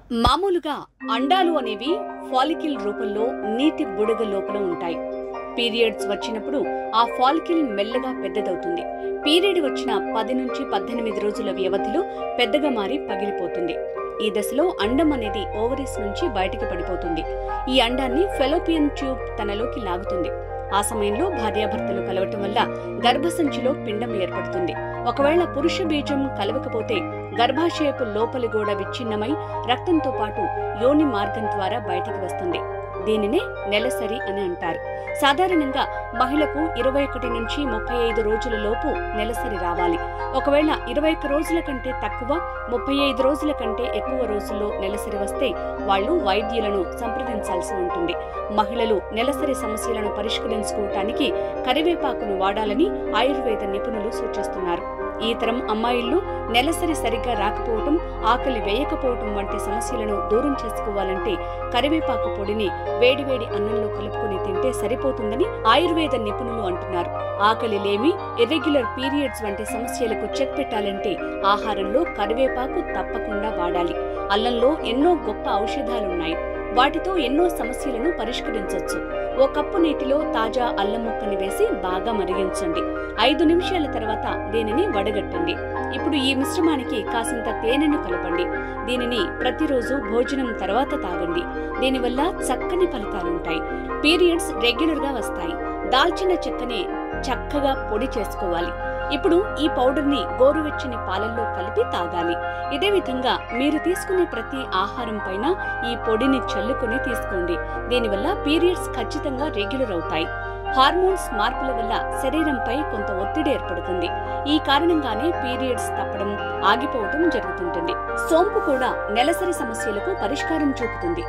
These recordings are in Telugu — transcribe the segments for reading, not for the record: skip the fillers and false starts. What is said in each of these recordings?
మామూలుగా అండాలు అనేవి ఫాలికిల్ రూపంలో నీటి బుడగ లోపల ఉంటాయి. పీరియడ్స్ వచ్చినప్పుడు ఆ ఫాలికిల్ మెల్లగా పెద్దదవుతుంది. పీరియడ్ వచ్చిన 10 నుంచి 18 రోజుల వ్యవధిలో పెద్దగా మారి పగిలిపోతుంది. ఈ దశలో అండం అనేది ఓవరీస్ నుంచి బయటికి పడిపోతుంది. ఈ అండాన్ని ఫెలోపియన్ ట్యూబ్ తనలోకి లాగుతుంది. ఆ సమయంలో భార్యాభర్తలు కలవటం వల్ల గర్భసంచిలో పిండం ఏర్పడుతుంది. ఒకవేళ పురుష బీజం కలవకపోతే గర్భాశయపు లోపలి గోడ విచ్ఛిన్నమై రక్తంతో పాటు యోని మార్గం ద్వారా బయటికి వస్తుంది. దీనినే నెలసరి అని అంటారు. సాధారణంగా మహిళకు 21 నుంచి 35 రోజుల లోపు నెలసరి రావాలి. ఒకవేళ 21 రోజుల కంటే తక్కువ, 35 రోజుల కంటే ఎక్కువ రోజుల్లో నెలసరి వస్తే వాళ్ళు వైద్యులను సంప్రదించాల్సి ఉంటుంది. మహిళలు నెలసరి సమస్యలను పరిష్కరించుకోవటానికి కరివేపాకును వాడాలని ఆయుర్వేద నిపుణులు సూచిస్తున్నారు. ఈ తరం అమ్మాయిల్లో నెలసరి సరిగ్గా రాకపోవటం, ఆకలి వేయకపోవటం వంటి సమస్యలను దూరం చేసుకోవాలంటే కరివేపాకు పొడిని వేడివేడి అన్నంలో కలుపుకొని తింటే సరిపోతుందని ఆయుర్వేద నిపుణులు అంటున్నారు. ఆకలి లేమి, ఇర్రెగ్యులర్ పీరియడ్స్ వంటి సమస్యలకు చెక్ పెట్టాలంటే ఆహారంలో కరివేపాకు తప్పకుండా వాడాలి. అల్లంలో ఎన్నో గొప్ప ఔషధాలున్నాయి. వాటితో ఎన్నో సమస్యలను పరిష్కరించవచ్చు. ఓ కప్పు నీటిలో తాజా అల్లం ముక్కని వేసి బాగా మరిగించండి. 5 నిమిషాల తర్వాత దీనిని వడగట్టండి. ఇప్పుడు ఈ మిశ్రమానికి కాసింత తేనెను కలపండి. దీనిని ప్రతిరోజు భోజనం తర్వాత తాగండి. దీనివల్ల చక్కని ఫలితాలుంటాయి. పీరియడ్స్ రెగ్యులర్ గా వస్తాయి. దాల్చిన చెక్కని చక్కగా పొడి చేసుకోవాలి. ఇప్పుడు ఈ పౌడర్ ని గోరువెచ్చని పాలల్లో కలిపి తాగాలి. ఇదే విధంగా మీరు తీసుకునే ప్రతి ఆహారం పైన ఈ పొడిని చల్లుకొని తీసుకోండి. దీనివల్ల పీరియడ్స్ ఖచ్చితంగా రెగ్యులర్ అవుతాయి. హార్మోన్స్ మార్పుల వల్ల శరీరంపై కొంత ఒత్తిడి ఏర్పడుతుంది. ఈ కారణంగానే పీరియడ్స్ తప్పడం, ఆగిపోవటం జరుగుతుంటుంది. సోంపు కూడా నెలసరి సమస్యలకు పరిష్కారం చూపుతుంది.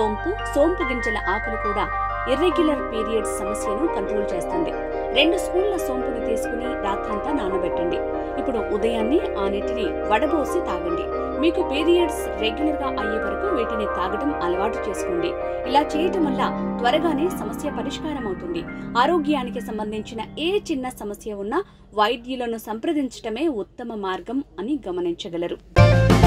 సోంపు గింజల ఆకులు కూడా ఇర్రెగ్యులర్ పీరియడ్స్ సమస్యను కంట్రోల్ చేస్తుంది. 2 స్పూన్ల సోంపుని తీసుకుని రాత్రంతా నానబెట్టండి. ఇప్పుడు ఉదయాన్నే ఆ నీటిని వడబోసి తాగండి. మీకు పీరియడ్స్ రెగ్యులర్ గా అయ్యే వరకు వీటిని తాగడం అలవాటు చేసుకోండి. ఇలా చేయటం వల్ల త్వరగానే సమస్య పరిష్కారం అవుతుంది. ఆరోగ్యానికి సంబంధించిన ఏ చిన్న సమస్య ఉన్నా వైద్యులను సంప్రదించటమే ఉత్తమ మార్గం అని గమనించగలరు.